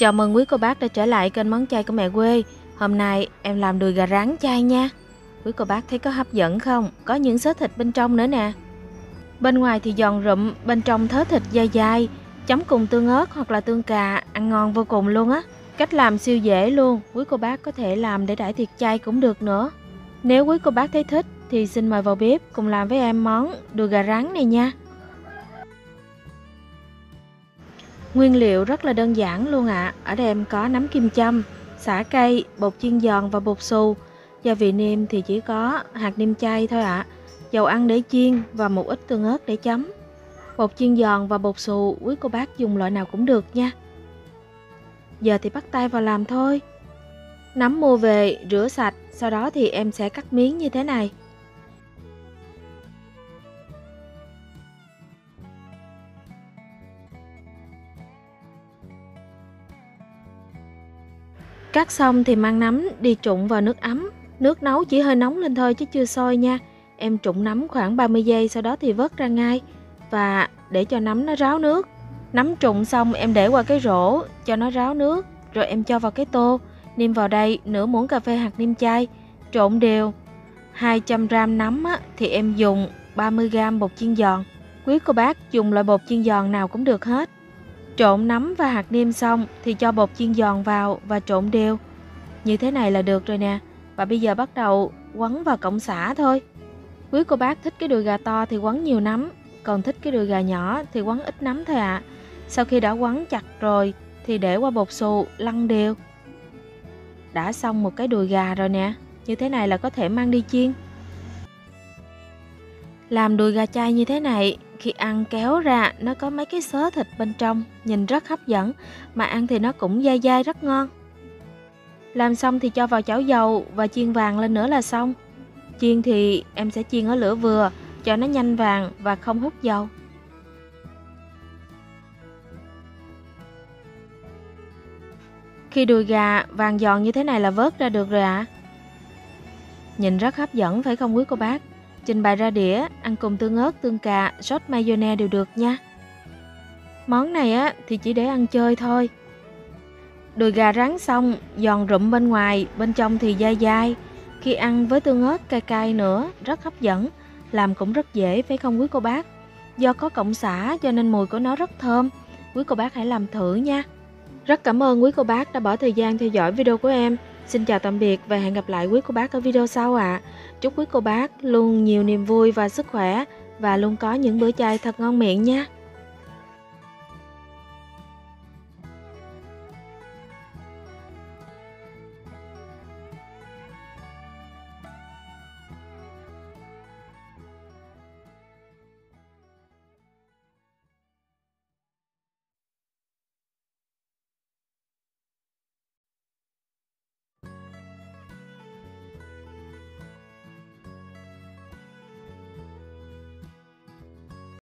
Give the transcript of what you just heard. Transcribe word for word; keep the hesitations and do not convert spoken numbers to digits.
Chào mừng quý cô bác đã trở lại kênh Món Chay của Mẹ Quê. Hôm nay em làm đùi gà rán chay nha. Quý cô bác thấy có hấp dẫn không? Có những xớ thịt bên trong nữa nè. Bên ngoài thì giòn rụm, bên trong thớ thịt dai dai, chấm cùng tương ớt hoặc là tương cà, ăn ngon vô cùng luôn á. Cách làm siêu dễ luôn, quý cô bác có thể làm để đãi tiệc chay cũng được nữa. Nếu quý cô bác thấy thích thì xin mời vào bếp cùng làm với em món đùi gà rán này nha. Nguyên liệu rất là đơn giản luôn ạ. À. Ở đây em có nấm kim châm, sả cây, bột chiên giòn và bột xù. Gia vị nêm thì chỉ có hạt nêm chay thôi ạ. À. Dầu ăn để chiên và một ít tương ớt để chấm. Bột chiên giòn và bột xù quý cô bác dùng loại nào cũng được nha. Giờ thì bắt tay vào làm thôi. Nấm mua về rửa sạch, sau đó thì em sẽ cắt miếng như thế này. Cắt xong thì mang nấm đi trụng vào nước ấm. Nước nấu chỉ hơi nóng lên thôi chứ chưa sôi nha. Em trụng nấm khoảng ba mươi giây, sau đó thì vớt ra ngay và để cho nấm nó ráo nước. Nấm trụng xong em để qua cái rổ cho nó ráo nước, rồi em cho vào cái tô, nêm vào đây nửa muỗng cà phê hạt nêm chay, trộn đều. hai trăm gam nấm á, thì em dùng ba mươi gam bột chiên giòn. Quý cô bác dùng loại bột chiên giòn nào cũng được hết. Trộn nấm và hạt nêm xong thì cho bột chiên giòn vào và trộn đều. Như thế này là được rồi nè. Và bây giờ bắt đầu quấn vào cọng sả thôi. Quý cô bác thích cái đùi gà to thì quấn nhiều nấm, còn thích cái đùi gà nhỏ thì quấn ít nấm thôi ạ. À. Sau khi đã quấn chặt rồi thì để qua bột xù lăn đều. Đã xong một cái đùi gà rồi nè. Như thế này là có thể mang đi chiên. Làm đùi gà chay như thế này, khi ăn kéo ra nó có mấy cái xớ thịt bên trong, nhìn rất hấp dẫn, mà ăn thì nó cũng dai dai rất ngon. Làm xong thì cho vào chảo dầu và chiên vàng lên nữa là xong. Chiên thì em sẽ chiên ở lửa vừa, cho nó nhanh vàng và không hút dầu. Khi đùi gà vàng giòn như thế này là vớt ra được rồi ạ. À. Nhìn rất hấp dẫn phải không quý cô bác? Trình bày ra đĩa, ăn cùng tương ớt, tương cà, sốt mayonnaise đều được nha. Món này á thì chỉ để ăn chơi thôi. Đùi gà rán xong, giòn rụm bên ngoài, bên trong thì dai dai. Khi ăn với tương ớt cay cay nữa, rất hấp dẫn. Làm cũng rất dễ phải không quý cô bác? Do có cọng sả cho nên mùi của nó rất thơm. Quý cô bác hãy làm thử nha. Rất cảm ơn quý cô bác đã bỏ thời gian theo dõi video của em. Xin chào tạm biệt và hẹn gặp lại quý cô bác ở video sau ạ. À. Chúc quý cô bác luôn nhiều niềm vui và sức khỏe và luôn có những bữa chay thật ngon miệng nha.